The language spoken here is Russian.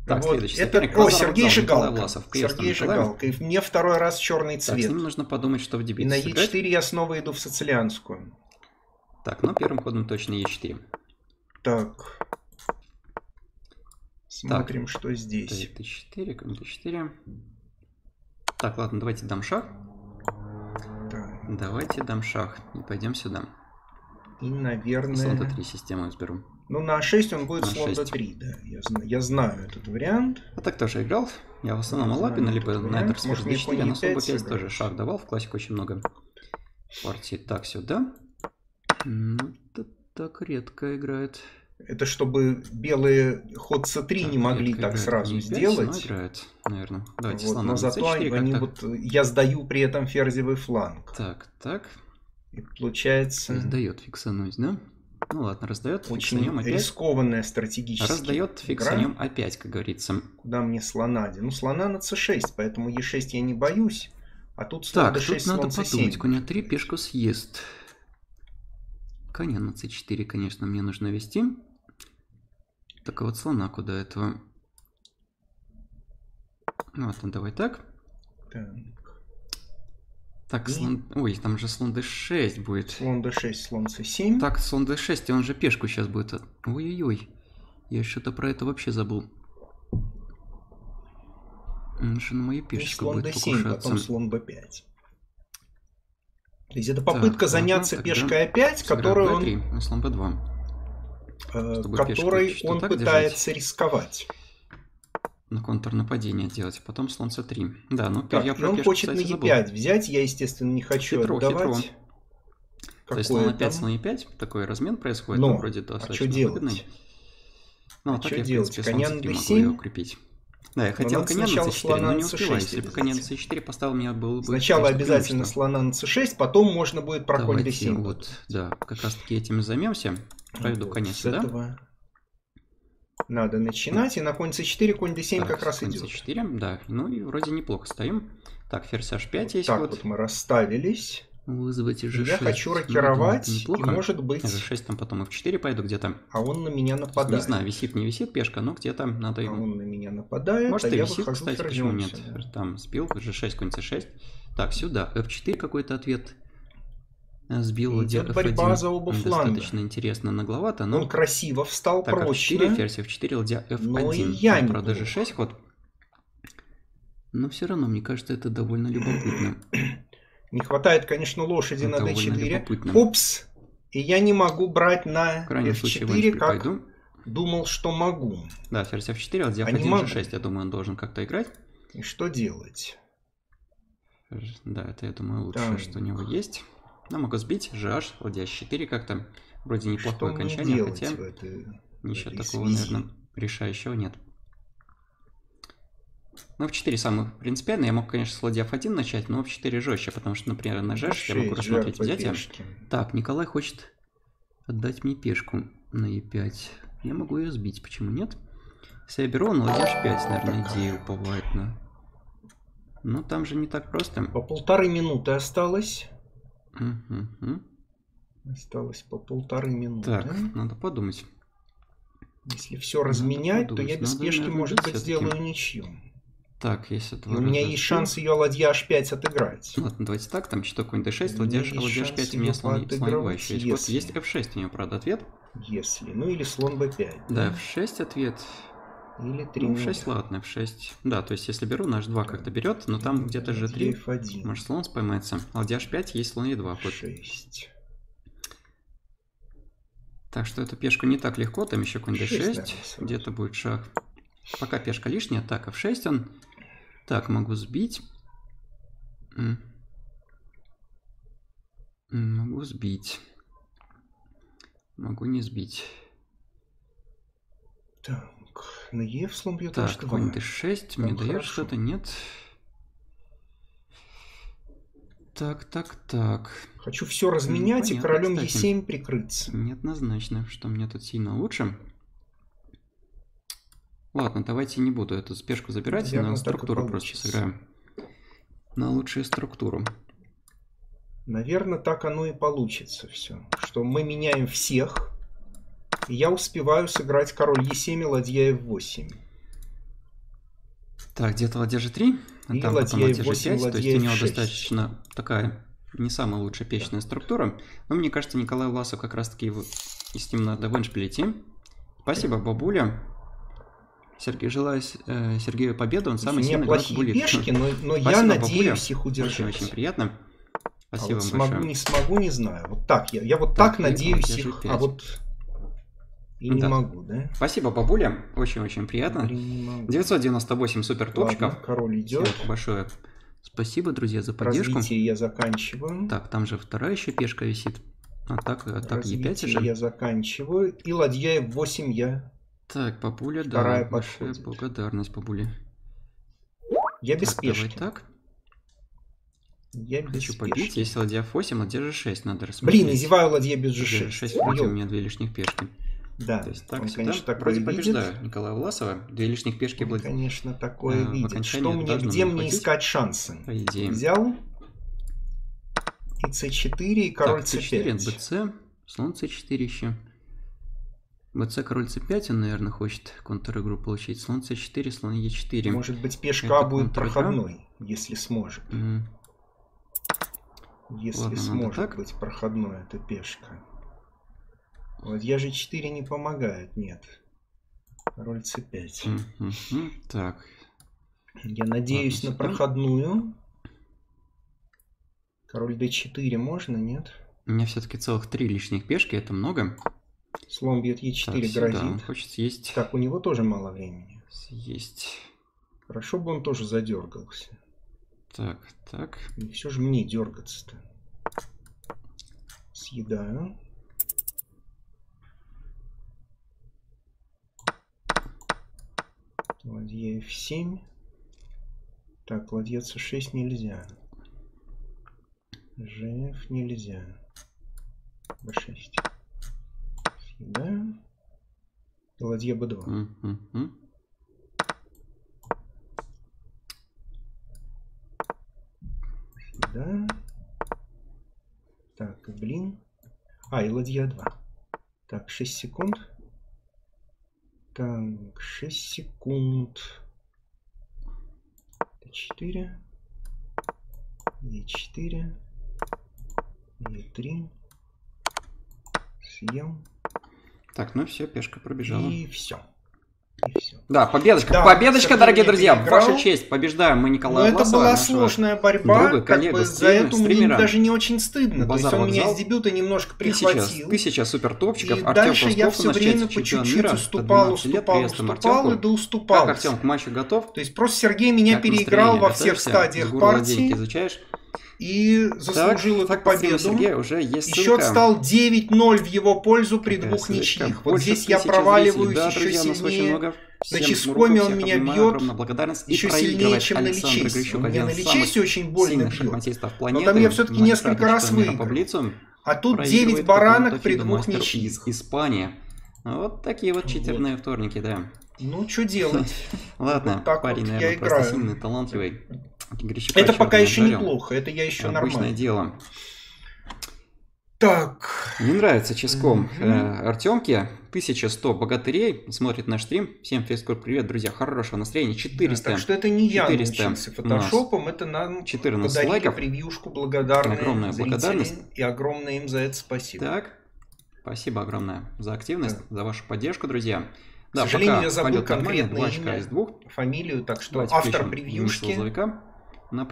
Так, Вот. следующий Это... соперник. О, Базар Сергей вокзал, Николай Жигалко. Власов. Сергей Жигалко. И мне второй раз черный Так, с цвет. ним нужно подумать, что в И дебюте на сыграть. Е4 я снова иду в сицилианскую. Так, ну первым ходом точно Е4. Так. Смотрим, что здесь. Т4, конь Т4. Так, ладно, давайте дам шах. Так. Давайте дам шах. И пойдем сюда. И, наверное... Слон Д3 систему изберу. Ну, на А6 он будет На слон 6. Д3, да. Я знаю этот вариант. А так тоже играл. Я в основном Алапина, либо на этот Может, мне Д4, а на слон конь Б5 тоже шах давал. В классике очень много партий. Так, сюда. Ну, это так редко играет. Это чтобы белые ход С3 не могли так сразу сделать. Но играет, наверное. Давайте Вот, слона но на зато C4 они как-то. вот, я сдаю при этом ферзевый фланг. Так. И получается... Раздает фиксануть, да? Ну ладно, раздает, очень опять. Рискованная стратегически. Раздает, фиксанем опять, как говорится. Куда мне слона? Ну, слона на С6, поэтому Е6 я не боюсь. А тут слон Так, Д6, тут надо слон подумать. С7. Конь А3 пешку съест. Коня на С4, конечно, мне нужно вести. Так, а вот слона куда этого? Ну, ладно, давай так. Так, слон... Ой, там же слон d6 будет. Слон d6, слон c7. Так, слон d6, и он же пешку сейчас будет. Ой-ой-ой. Я что-то про это вообще забыл. Он же на мою пешечку будет покушаться. Потом слон b5. То есть это попытка так, заняться ладно, пешкой a5, которую b3, слон b2. Которой он пытается рисковать. На контрнападение делать, потом слон c3. Да, ну так, я про он пешку, хочет кстати, на e5 взять, я, естественно, не хочу отдавать. То есть слон опять, слон e5, такой размен происходит, но вроде достаточно что делать? выгодный. Ну, а так я, в делать? принципе, слон c3 могу ее укрепить. Да, я хотел коня на c4, но не успеваю. Если бы коня на c4 поставил, меня было бы... Сначала обязательно слона на c6, потом можно будет про конь d7. Вот, да, как раз таки этим и займемся. Поведу коня сюда. Надо начинать, и на конь c4, конь d7 так, как раз конь идет. c4, да, ну и вроде неплохо стоим. Так, ферзь h5 есть так ход. вот мы расставились. Вызвать g6. Я хочу рокировать, ну, и может быть... g6 там потом f4 пойду где-то. А он на меня нападает. Не знаю, висит, не висит пешка, но где-то надо его... А он на меня нападает, может, а и я висит, выхожу кстати, ферзем почему нет? сюда. Там сбил, g6, конь c6. Так, сюда, f4 какой-то ответ. Сбил ладья f1. Борьба за оба фланга. Достаточно интересно, нагловато, но... Он красиво встал, так, прочно. f4, ферзь f4, ладья f1. Но и я не правда, g6 ход. Но все равно, мне кажется, это довольно любопытно. Не хватает, конечно, лошади на d4. Упс! И я не могу брать на f4, как пойду. Думал, что могу. Да, ферзь f4, ладья f1, g6, я думаю, он должен как-то играть. И что делать? Да, это, я думаю, лучше, что у него есть. Но могу сбить, gh, ладья h4 как-то. Вроде неплохое окончание, хотя ничего такого, наверное, решающего нет. Ну, f4 самый принципиальный. Я мог, конечно, с ладья f1 начать, но f4 жестче, потому что, например, на g я могу рассмотреть взятие. Так, Николай хочет отдать мне пешку на e5. Я могу ее сбить, почему нет? Если я беру, на ладья h5, наверное, идея уповает на... Но там же не так просто. По 1,5 минуты осталось. Осталось по 1,5 минуты. Так, надо подумать. Если все разменять, то я без пешки, может быть, сделаю ничью. Так, если это... У меня есть шанс ее ладья h5 отыграть. Ладно, давайте так, там что, конь d6, ладья h5, у меня слон e2 еще есть. Есть f6 у нее, правда, ответ. Если, ну или слон b5. Да, f6 ответ. Или 3. Ну, f6, ладно, f6. Да, то есть если беру, на h2 как-то берет, но там где-то g3. f1. Может слон споймается. Ладья h5, есть слон e2 ход. 6. Так что эту пешку не так легко, там еще конь d6, где-то будет шах. Пока пешка лишняя, так, f6 он. Так, могу сбить. Могу сбить. Могу не сбить. Так, на e в слон бьет так, конь d6, мне дает что-то, нет. Так. Хочу все разменять и королем e7 прикрыться. Неоднозначно, что мне тут сильно лучше. Ладно, давайте не буду эту спешку забирать, наверное, на структуру просто сыграем. На лучшую структуру. Наверное, так оно и получится все. Что мы меняем всех. И я успеваю сыграть король e7 и ладья f8. Так, где-то ладья G3, а там потом ладья G5, то есть у него достаточно такая не самая лучшая печная структура. Но мне кажется, Николай Власов как раз-таки с ним надо в эндшпиле идти. Спасибо, бабуля. Сергей, желаю Сергею победу, он самый сильный игрок будет. Пешки, но я надеюсь их удержать. Очень приятно. Спасибо вот большое. Смогу, не смогу, не знаю. Вот так, я вот так надеюсь их, а вот и не могу, да? Спасибо, бабуля, очень-очень приятно. 998 супер топчиков. Король идет. Всем большое спасибо, друзья, за поддержку. Развитие я заканчиваю. Так, там же вторая еще пешка висит. Так Е5 уже. Я заканчиваю. И ладья F8 я. Так, бабуля, да, большая благодарность, бабуля. Я без пешки. Так. Я без Хочу побить, если ладья F8, ладья G6 надо Блин, рассмотреть. и зеваю ладья без G6. G6, у меня 2 лишних пешки. Да, то есть, так, он, конечно, такое вроде видит. Побеждаю Николая Власова. 2 лишних пешки он, конечно, такое видит. Что мне, где мне искать шансы? По идее. Взял. И C4, и король C5. BC, слон C4 еще. BC, король C5, он, наверное, хочет контр-игру получить. Слон C4, слон E4. Может быть, пешка А будет проходной, если сможет. Если ладно, сможет быть проходной эта пешка. Ладья G4 не помогает, нет. Король C5. Так. Я надеюсь на проходную. Король D4 можно, нет? У меня все-таки целых 3 лишних пешки, это много. Слон бьет Е4, грозит. Он хочет съесть. Так, у него тоже мало времени. Съесть. Хорошо бы он тоже задергался. Так. И все же мне дергаться-то. Съедаю. Ладья F7. Так, ладья C6 нельзя. GF нельзя. B6. Съедаю. Ладья B2. Съедаю. Так, блин. И ладья 2. Так, 6 секунд. Так, 6 секунд. Д4. Е4. Е3. Съем. Так, ну все, пешка пробежала. И все. Да, победочка, да, победочка, дорогие друзья, в вашу честь, побеждаем мы Николая Власова. Это была сложная борьба, друга, коллегу, как бы за эту мне даже не очень стыдно. Базар, то есть он меня с дебюта немножко прихватил. 1000 супер топчиков. И дальше я все время по чуть-чуть уступал и доуступал. Так, Артем, к матчу готов? То есть просто Сергей меня переиграл во всех стадиях партии. Изучаешь? И заслужил эту победу. И счет стал 9-0 в его пользу при двух ничьих. Вот здесь я проваливаюсь еще сильнее. На ческоме он меня бьет еще сильнее, чем на личесе. Он меня на личесе очень больно бьет. Но там я все-таки несколько раз выиграл. А тут 9 баранок при двух ничьих. Испания. Вот такие вот читерные вторники, да. Ну, что делать? Ладно, парень, наверное, просто сильный, талантливый. Это пока еще неплохо, это я еще нормально. Обычное дело. Так. Мне нравится ческом Артемке. 1100 богатырей смотрит наш стрим. Всем фейскорп привет, друзья. Хорошего настроения. 400. Так что это не я научился фотошопом, это нам 14 подарили лайков. Превьюшку благодарные огромная благодарность. И огромное им за это спасибо. Так. Спасибо огромное за активность, за вашу поддержку, друзья. К сожалению, я забыл конкретное имя, фамилию, так что автор превьюшки.